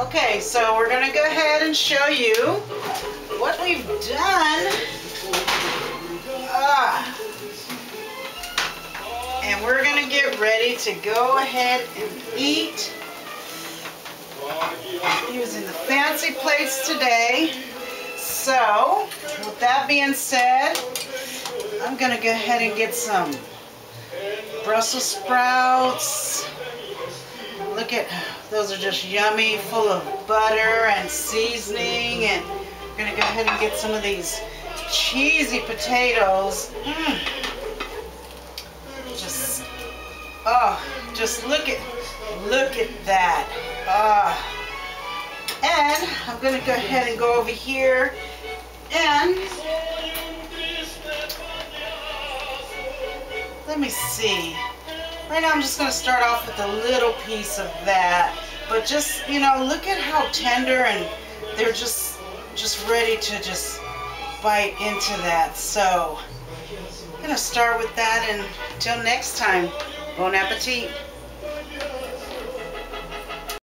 Okay, so we're going to go ahead and show you what we've done. And we're going to get ready to go ahead and eat using the fancy plates today. So, with that being said, I'm going to go ahead and get some Brussels sprouts. Look at, those are just yummy, full of butter and seasoning. And we're going to go ahead and get some of these cheesy potatoes. Just look at that. And I'm going to go ahead and go over here and let me see. Right now I'm just going to start off with a little piece of that. But just, you know, look at how tender, and they're just ready to just bite into that. So I'm going to start with that, and until next time, bon appetit.